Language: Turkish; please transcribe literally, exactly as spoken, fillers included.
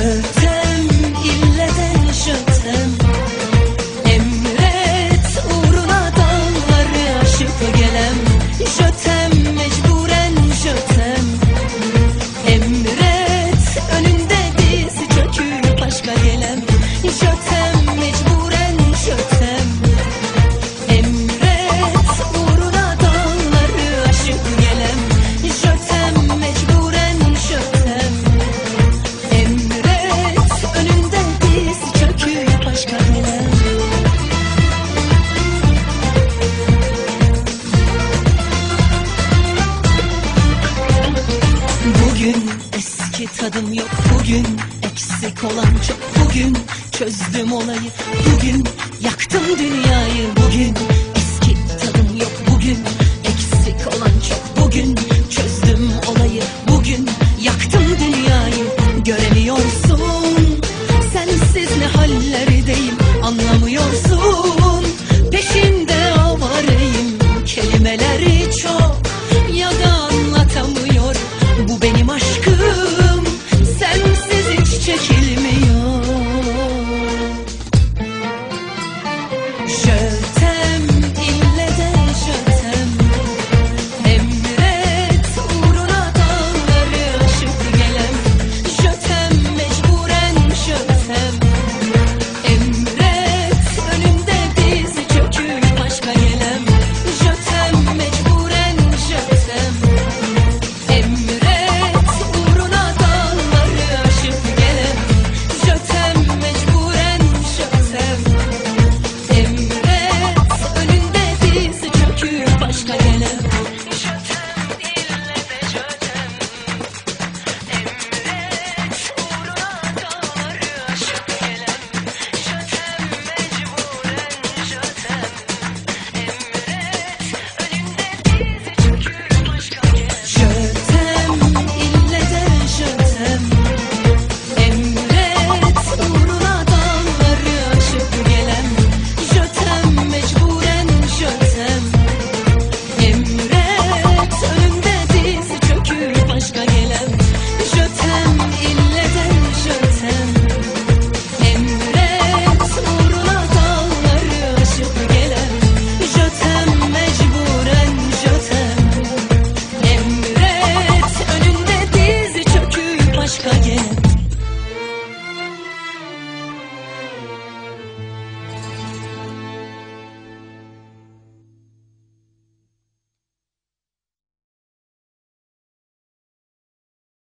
Jötem illeden jötem, emret uğruna dağları aşıp gelem. Jötem mecburen jötem, emret önünde diz çöküp başka gelem. Jötem mecburen jötem, emret uğruna dağları aşıp gelem. Jötem mecburen jötem, emret önünde diz çöküp başka gelem. Bugün eski tadım yok, bugün eksik olan çok. Bugün çözdüm olayı, bugün yaktım dünyayı. Bugün eski tadım yok, bugün eksik olan çok. Bugün